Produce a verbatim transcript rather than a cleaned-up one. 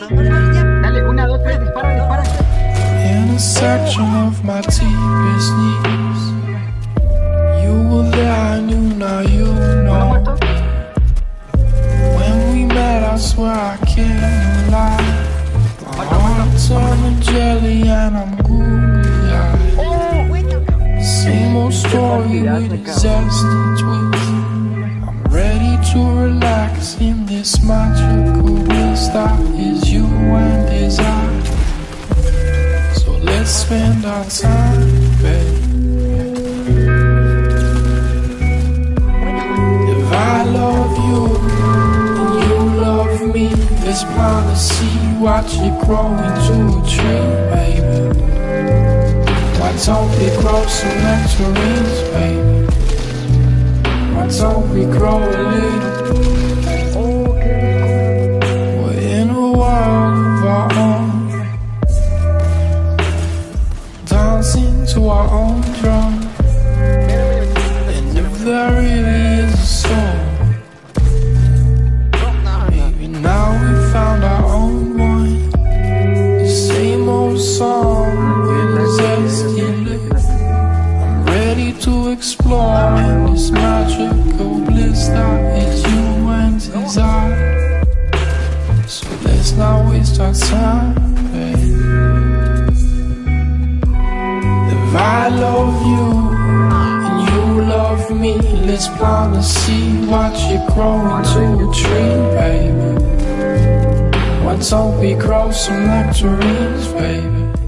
Dale, una, dos, tres, dispara, dispara. Intersection of my deepest needs. You were there, I knew, now you know. When we met, I swear I can't lie. My heart turned to jelly and I'm googly-eyed. Same old story with a zesty twist. I'm ready to relax in this magical bliss that is you and desire. So let's spend our time, babe. If I love you and you love me, let's plant a seed, watch it grow into a tree, baby. Why don't we grow some nectarines, baby? Why don't we grow a little? We're in a world of our own, dancing to our own drum. And if there really is a soul, maybe now we found our own one. The same old song with a zesty lips. I'm ready to explore in this magical bliss that is you and desire. So let's not waste our time, babe. If I love you and you love me, let's plant a seed, watch it grow into a tree, baby. Why don't we grow some nectarines, baby?